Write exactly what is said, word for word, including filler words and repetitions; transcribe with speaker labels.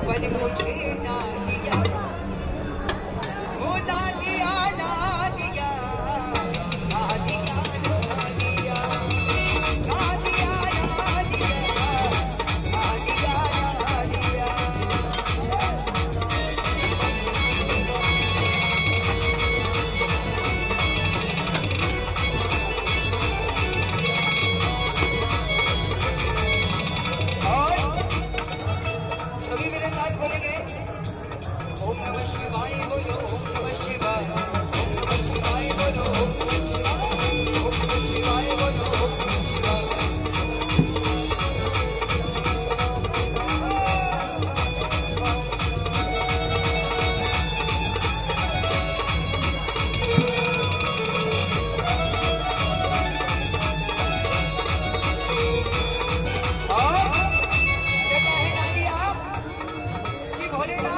Speaker 1: पर मुझे ना दिया, वो ना दिया ना दिया ना दिया ना दिया ना दिया ना दिया ना दिया ना दिया। सभी मेरे साथ बोलेंगे ओम नमः शिवाय बोलो, ओम नमः शिवाय, ओम नमः शिवाय बोलो, ओम नमः शिवाय, ओम नमः शिवाय बोलो, ओम नमः शिवाय। और कहता है रागिया कि भोलेनाथ